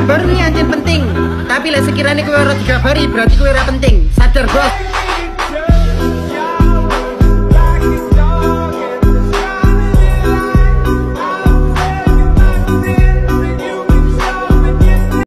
kabar nih anjir penting. Tapi lek sekiranya kowe ora digabari berarti kowe ora penting. Sadar, Bos.